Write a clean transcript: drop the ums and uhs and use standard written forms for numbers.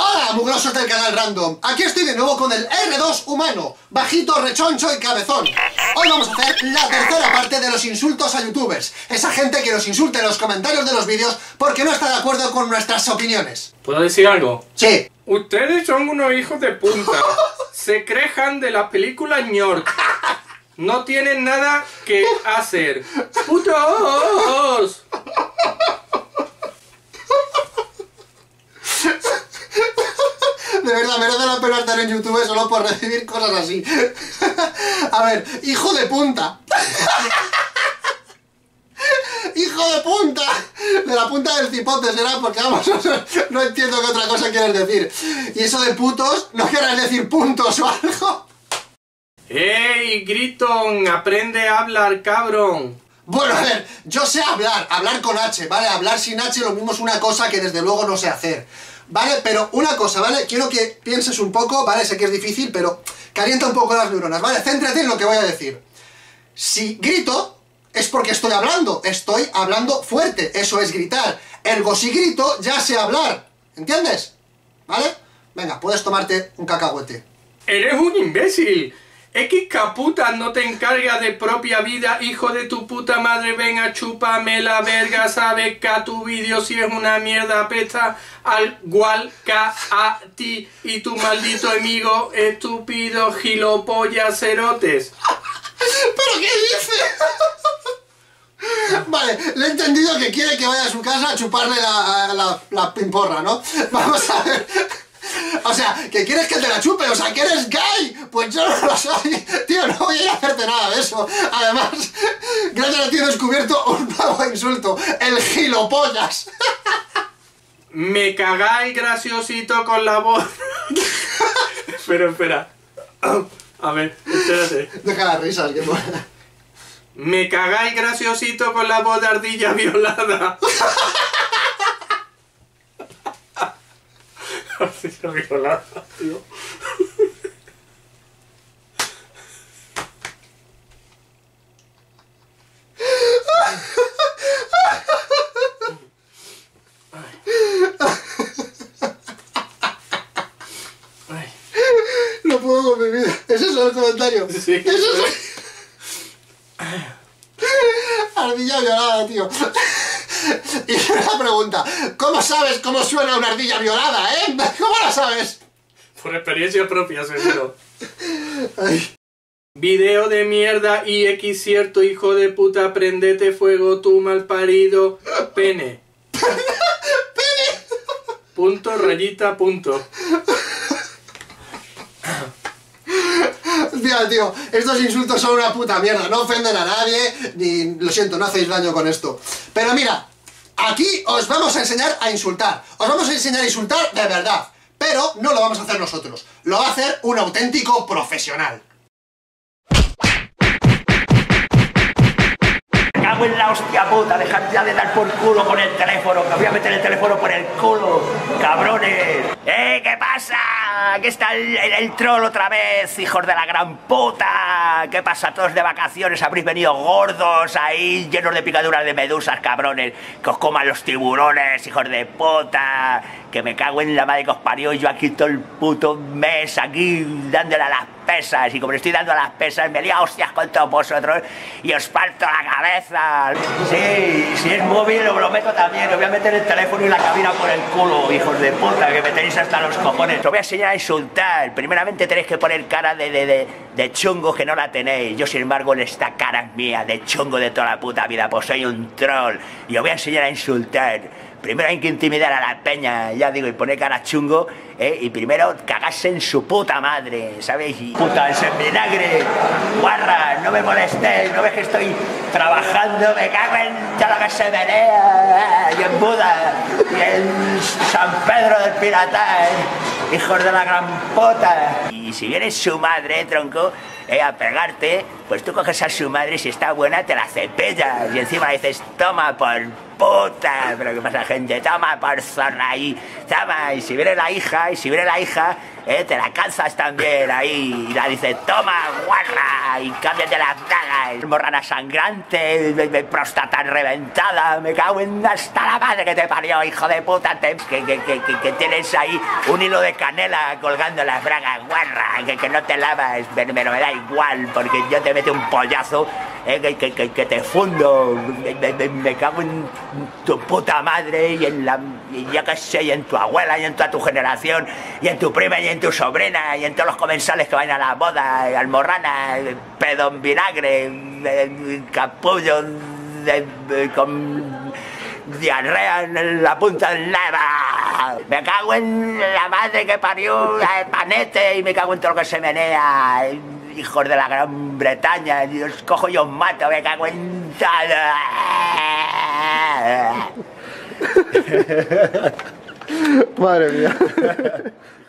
Hola, mugrosos del canal Random. Aquí estoy de nuevo con el R2 humano, bajito, rechoncho y cabezón. Hoy vamos a hacer la tercera parte de los insultos a youtubers. Esa gente que nos insulta en los comentarios de los vídeos porque no está de acuerdo con nuestras opiniones. ¿Puedo decir algo? Sí. Ustedes son unos hijos de punta. Se quejan de la película Ñork. No tienen nada que hacer. ¡Putos! De verdad, merece la pena estar en YouTube solo por recibir cosas así. A ver, hijo de punta. ¡Hijo de punta! De la punta del cipote será, porque vamos, no entiendo qué otra cosa quieres decir. Y eso de putos, ¿no quieres decir puntos o algo? ¡Ey, Griton! ¡Aprende a hablar, cabrón! Bueno, a ver, yo sé hablar con H, ¿vale? Hablar sin H lo mismo es una cosa que desde luego no sé hacer, ¿vale? Pero una cosa, ¿vale? Quiero que pienses un poco, ¿vale? Sé que es difícil, pero calienta un poco las neuronas, ¿vale? Céntrate en lo que voy a decir. Si grito, es porque estoy hablando fuerte, eso es gritar. Ergo, si grito, ya sé hablar, ¿entiendes? ¿Vale? Venga, puedes tomarte un cacahuete. ¡Eres un imbécil! X caputa, no te encargas de propia vida, hijo de tu puta madre, venga, chúpame la verga, sabes que a tu vídeo si es una mierda apesta al igual que a ti y tu maldito amigo estúpido gilopollas cerotes. ¿Pero qué dice? Vale, le he entendido que quiere que vaya a su casa a chuparle la pimporra, ¿no? Vamos a ver. O sea, que quieres que te la chupe, o sea, que eres gay. Pues yo no lo soy, tío, no voy a ir a hacerte nada de eso. Además, gracias a ti he descubierto un nuevo insulto, el gilopollas. Me cagáis graciosito con la voz. Espera. A ver, espérate. Deja las risas, que buena. Me cagáis graciosito con la voz de ardilla violada. Ardilla violada, tío. No puedo con mi vida. ¿Es eso el comentario? Sí. ¿Es eso? Ardilla violada, tío. Y una pregunta, ¿cómo sabes cómo suena una ardilla violada, eh? ¿Cómo la sabes? Por experiencia propia, seguro. Ay. Video de mierda y X cierto, hijo de puta, prendete fuego, tú malparido. Pene. ¡Pene! Punto, rayita, punto. Tío, estos insultos son una puta mierda, no ofenden a nadie, ni, lo siento, no hacéis daño con esto. Pero mira, aquí os vamos a enseñar a insultar, os vamos a enseñar a insultar de verdad, pero no lo vamos a hacer nosotros, lo va a hacer un auténtico profesional. Me cago en la hostia puta, dejad ya de dar por culo con el teléfono, que voy a meter el teléfono por el culo, cabrones. ¿Qué pasa? Aquí está el troll otra vez, hijos de la gran puta. ¿Qué pasa? Todos de vacaciones, habréis venido gordos ahí, llenos de picaduras de medusas, cabrones. Que os coman los tiburones, hijos de puta. Que me cago en la madre que os parió, yo aquí todo el puto mes, aquí dándole a las pesas. Y como le estoy dando a las pesas, me lío a hostias con todos vosotros y os parto la cabeza. Sí, si es móvil lo meto también, os voy a meter el teléfono y la cabina por el culo, hijos de puta, que me tenéis hasta los cojones. Os voy a enseñar a insultar. Primeramente tenéis que poner cara de chungo, que no la tenéis. Yo, sin embargo, esta cara es mía, de chungo de toda la puta vida, pues soy un troll. Y os voy a enseñar a insultar. Primero hay que intimidar a la peña, ya digo, y poner cara chungo, y primero cagarse en su puta madre, ¿sabéis? Y puta, ese vinagre, guarra, no me molestéis, no ves que estoy trabajando, me cago en todo lo que se menea, y en Buda, y en San Pedro del Piratá, hijos de la gran puta. Y si viene su madre, tronco, a pegarte, pues tú coges a su madre y si está buena te la cepillas y encima le dices, toma por puta, pero qué pasa, gente, toma por zorra ahí, toma, y si viene la hija, te la calzas también ahí y la dices, toma guarra, y cámbiate las bragas. Morrana sangrante, próstata reventada, me cago en hasta la madre que te parió, hijo de puta, que tienes ahí un hilo de canela colgando en las bragas, guarra, que no te lavas, pero me da igual, porque yo te meto un pollazo, que te fundo, me cago en tu puta madre y yo qué sé, y en tu abuela y en toda tu generación y en tu prima y en tu sobrina y en todos los comensales que van a la boda, almorrana, pedo en vinagre, capullo con diarrea en la punta del leva. Me cago en la madre que parió el panete y me cago en todo lo que se menea. Hijos de la Gran Bretaña, os cojo y os mato, me cago en... Madre mía.